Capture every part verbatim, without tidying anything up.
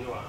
嘛。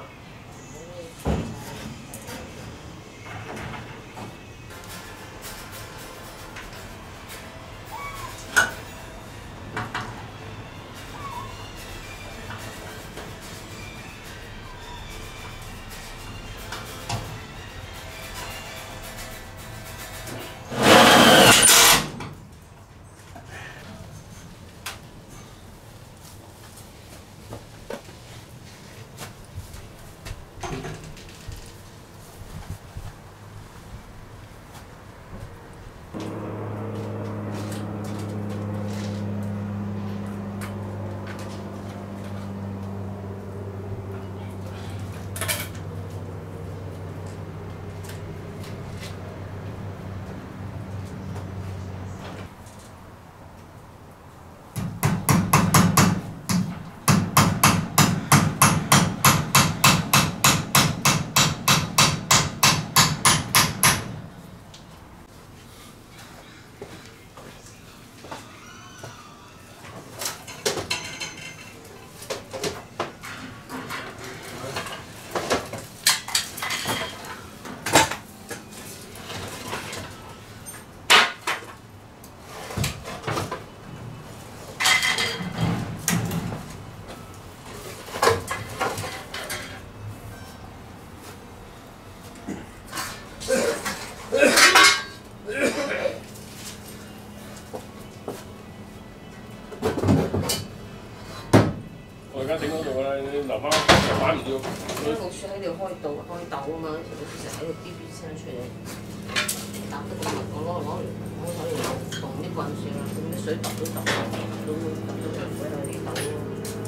我而家整嗰度啦，你留翻擺唔掉。 啲老鼠喺度開竇開竇啊嘛，啲老鼠成日喺度咇咇聲出嚟，搭得咁密，我攞攞嚟我攞嚟用啲棍算啦，咁啲水揼都揼到，都揼到上水喺啲竇咯，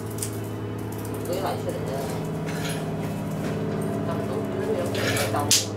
舉泥出嚟啊，揼到嗰啲有咩竇？